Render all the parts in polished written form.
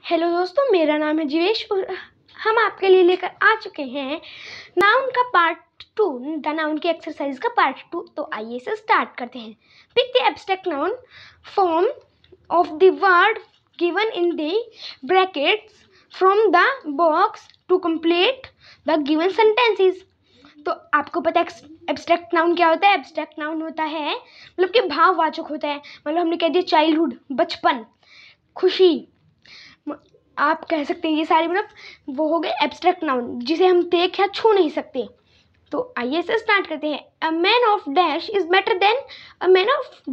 Hello दोस्तों, मेरा नाम है जीवेश और हम आपके लिए लेकर आ चुके हैं नाउन का पार्ट 2, द नाउन की एक्सरसाइज का पार्ट 2। तो आइए से स्टार्ट करते हैं। Pick the abstract noun form of the word given in the brackets from the box to complete the given sentences. तो आपको पता है एब्स्ट्रैक्ट नाउन क्या होता है? एब्स्ट्रैक्ट नाउन होता है मतलब कि भाववाचक होता है। मतलब हमने कह दिया चाइल्डहुड, बचपन, खुशी, आप कह सकते हैं ये सारे मतलब वो हो गए एब्स्ट्रैक्ट नाउन जिसे हम देख या छू नहीं सकते। तो आइए से स्टार्ट करते हैं। A man of dash is better than a man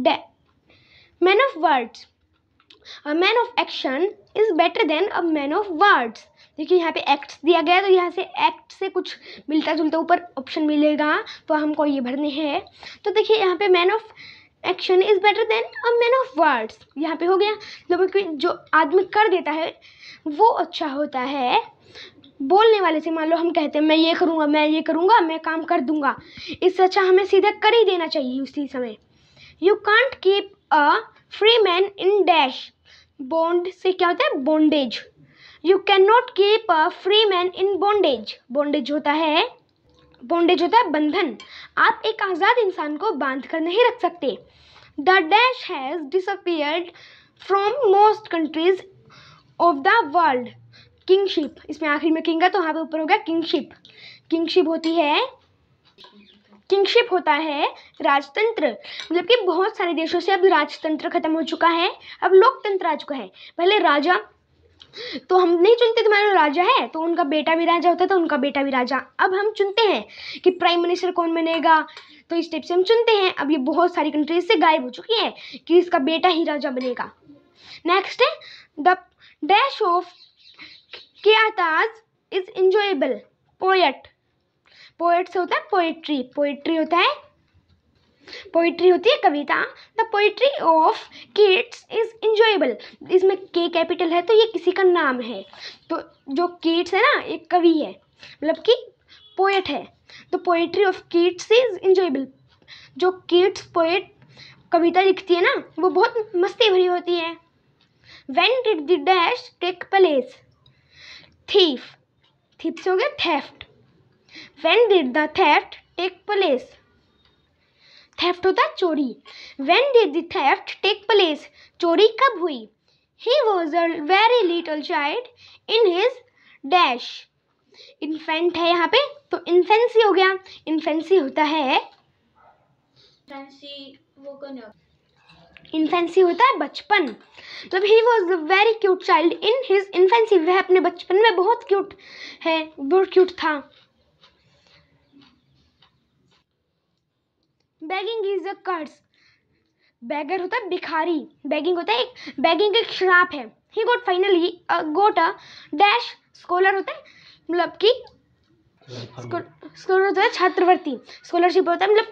of words. A man of action is better than a man of words. देखिए यहाँ पे एक्ट्स दिया गया है, तो यहाँ से एक्ट से कुछ मिलता जुलता ऊपर ऑप्शन मिलेगा, तो हमको ये भरने हैं। तो देखिए यहाँ पे man of action is better than a man of words, यहाँ पे हो गया। मतलब जो आदमी कर देता है वो अच्छा होता है बोलने वाले से। मान लो हम कहते हैं मैं ये करूँगा, मैं ये करूँगा, मैं काम कर दूंगा, इससे अच्छा हमें सीधा कर ही देना चाहिए उसी समय। You can't keep a free man in dash. Bond से क्या होता है? Bondage. You can not keep a free man in bondage. Bondage होता है बंधन। आप एक आज़ाद इंसान को बांध कर नहीं रख सकते। The dash has disappeared from most countries of the world. Kingship, इसमें आखिर में किंग है तो यहाँ पे ऊपर हो गया किंगशिप। किंगशिप होता है राजतंत्र। मतलब कि बहुत सारे देशों से अब राजतंत्र खत्म हो चुका है, अब लोकतंत्र आ चुका है। पहले राजा तो हम नहीं चुनते, तुम्हारा राजा है तो उनका बेटा भी राजा होता है, तो उनका बेटा भी राजा। अब हम चुनते हैं कि प्राइम मिनिस्टर कौन बनेगा, तो इस टाइप से हम चुनते हैं। अब ये बहुत सारी कंट्रीज से गायब हो चुकी है कि इसका बेटा ही राजा बनेगा। नेक्स्ट है द डैश ऑफ कियाताज इज इंजॉयबल। पोएट से होता है पोएट्री होती है कविता। The poetry of Keats is enjoyable. इसमें के कैपिटल है तो ये किसी का नाम है। तो जो कीट्स है ना, एक कवि है, मतलब कि पोएट है। तो poetry of Keats is enjoyable. जो कीट्स पोएट कविता लिखती है ना, वो बहुत मस्ती भरी होती है। When did the dash take place. Thief से हो गया theft. When did the theft take place. Theft होता है चोरी। When did the theft take place? चोरी कब हुई? He was a very little child in his dash. Infant है यहाँ पे तो इन्फेंसी हो गया। इन्फेंसी होता है बचपन। मतलब he was a very cute child in his infancy। वह अपने बचपन में बहुत क्यूट है, बहुत क्यूट था। Begging is a curse. Beggar होता है भिखारी। बेगिंग एक श्राप है। He got finally got a dash. Scholar होता है मतलब कि स्कॉलर होता है छात्रवृत्ति। स्कॉलरशिप होता है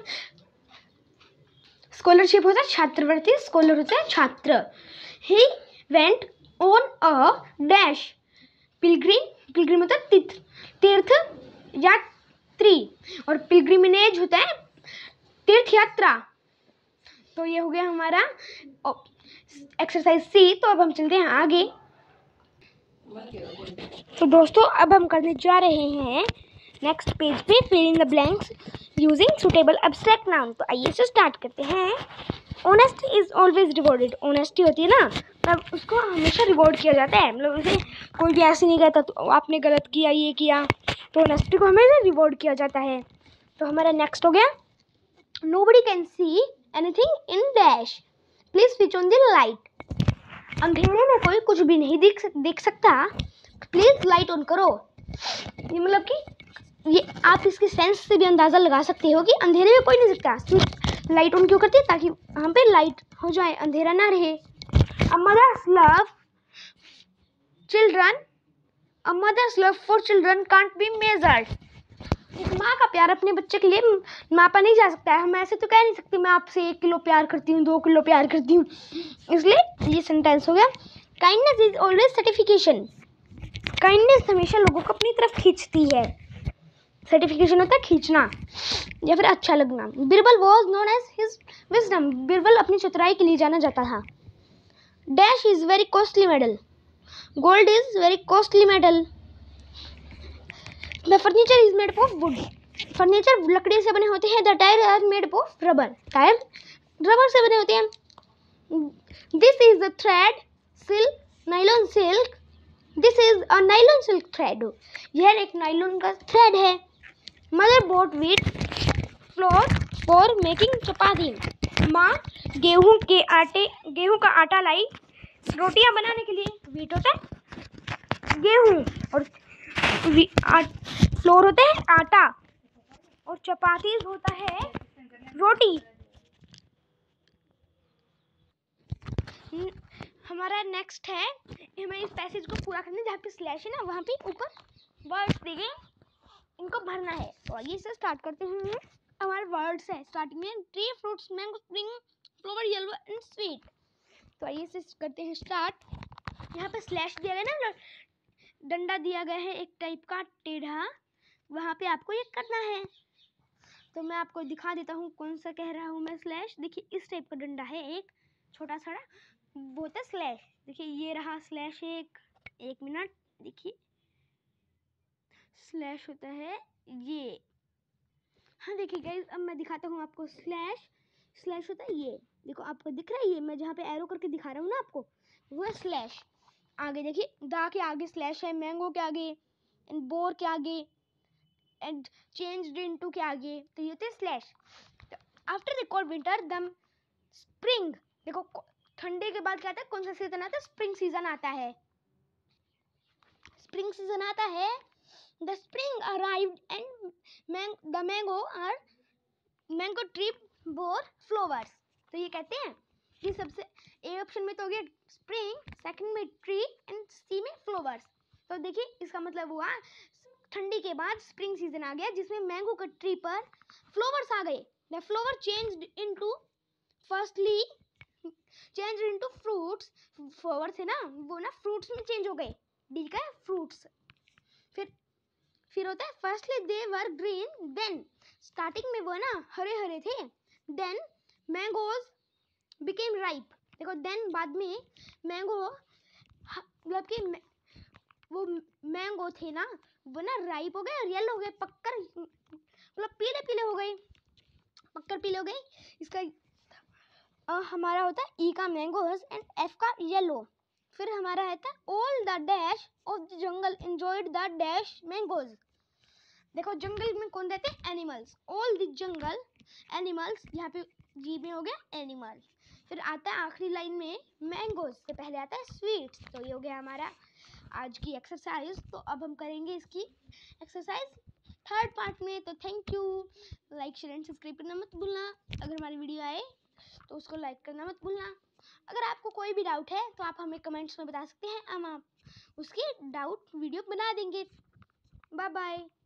छात्रवृत्ति। स्कॉलर होता है छात्र। He went on a dash pilgrim होता है तीर्थ यात्री। और पिलग्रिमेज होता है तीर्थ यात्रा। तो ये हो गया हमारा एक्सरसाइज सी। तो अब हम चलते हैं आगे। तो दोस्तों अब हम करने जा रहे हैं नेक्स्ट पेज पे fill in the blanks using suitable abstract noun. तो आइए से स्टार्ट करते हैं। Honesty is always rewarded. Honesty होती है ना, तब उसको हमेशा रिवॉर्ड किया जाता है। मतलब उसे कोई भी ऐसे नहीं कहता तो आपने गलत किया, ये किया, तो ऑनेस्टी को हमेशा रिवॉर्ड किया जाता है। तो हमारा नेक्स्ट हो गया nobody can see anything in dash, please switch on the light। अंधेरे में कोई कुछ भी नहीं देख सकता, प्लीज लाइट ऑन करो। ये मतलब कि ये आप इसके सेंस से भी अंदाजा लगा सकते हो कि अंधेरे में कोई नहीं दिखता। लाइट ऑन क्यों करती है? ताकि हम पे लाइट हो जाए, अंधेरा ना रहे। A mother's love for children can't be measured। एक माँ का प्यार अपने बच्चे के लिए मापा नहीं जा सकता है। हम ऐसे तो कह नहीं सकते मैं आपसे 1 किलो प्यार करती हूँ, 2 किलो प्यार करती हूँ। इसलिए ये सेंटेंस हो गया। Kindness is always certification. Kindness हमेशा लोगों को अपनी तरफ खींचती है। सर्टिफिकेशन होता है खींचना या फिर अच्छा लगना। Birbal was known as his wisdom. Birbal अपनी चतुराई के लिए जाना जाता था। Dash is very costly medal. Gold is very costly metal. The furniture is made of wood. Furniture लकड़ी से बने होते हैं. The tyre are made of rubber. Tyre rubber से बने होते हैं. This is the thread silk nylon silk. This is a nylon silk thread. यह एक नाइलॉन का थ्रेड है. Mother bought wheat flour for making chapati. माँ गेहूं का आटा लाई रोटियां बनाने के लिए. वीट होता है गेहूं और फ्लोर होता है आटा और चपाती होता है रोटी. हमारा नेक्स्ट है, हमें इस पैसेज को पूरा करना है. जहाँ पे स्लैश है ना वहाँ पे ऊपर वर्ड्स देंगे, इनको भरना है. तो आइए इसे स्टार्ट करते हैं. हमारे वर्ड्स है स्टार्टिंग में tree fruits mango spring flower yellow and sweet. तो आइए इसे करते हैं स्टार्ट. यहाँ पे स्लैश दिया गया ना, डंडा दिया गया है एक टाइप का टेढ़ा, वहाँ पे आपको ये करना है. तो मैं आपको दिखा देता हूँ कौन सा कह रहा हूँ मैं. स्लैश देखिए इस टाइप का डंडा है एक छोटा सा, वो होता है स्लैश. देखिए ये रहा स्लैश. एक मिनट देखिए स्लैश होता है ये. हाँ देखिए गाइस अब मैं दिखाता हूँ आपको. स्लैश होता है ये. देखो आपको दिख रहा है ये मैं जहाँ पे एरो करके दिखा रहा हूँ ना आपको, वो है स्लैश. आगे देखिए दा के आगे स्लैश है, मैंगो के आगे एंड बोर के आगे एंड चेंज्ड इनटू के आगे. तो ये होते हैं slash. After the cold winter the spring. देखो ठंडे के बाद क्या आता है, कौन सा सीजन आता है, स्प्रिंग सीजन आता है. स्प्रिंग सीजन आता है. The spring arrived and the mango tree bore flowers. तो ये कहते हैं कि सबसे ए ऑप्शन में तो हो गया स्प्रिंग, सेकंड में ट्री एंड सी में फ्लावर्स. तो देखिए इसका मतलब हुआ ठंडी के बाद स्प्रिंग सीजन आ गया जिसमें मैंगो के ट्री पर फ्लावर्स आ गए. The flower changed into firstly change into fruits. Flower थे ना वो ना फ्रूट्स में चेंज हो गए. डी का है फ्रूट्स. फिर होता है firstly they were green. Then starting में वो ना हरे हरे थे. Then mangoes became ripe. देखो देन बाद में मैंगो मतलब कि वो मैंगो थे ना वो ना राइप हो गए और येलो हो गए. पक्कर मतलब पीले पीले हो गए, पक्कर पीले हो गए. इसका हमारा होता है ई का मैंगोज एंड एफ का येलो. फिर हमारा है था all the dash of the jungle enjoyed the dash mangoes. देखो जंगल में कौन रहते हैं, animals. All the jungle animals, यहाँ पे जी में हो गया एनिमल. फिर आता है आखिरी लाइन में मैंगोज से पहले आता है स्वीट्स. तो ये हो गया हमारा आज की एक्सरसाइज. तो अब हम करेंगे इसकी एक्सरसाइज थर्ड पार्ट में. तो thank you. Like share and subscribe करना मत भूलना. अगर हमारी वीडियो आए तो उसको लाइक करना मत भूलना. अगर आपको कोई भी डाउट है तो आप हमें कमेंट्स में बता सकते हैं, हम आप उसकी डाउट वीडियो बना देंगे. Bye bye.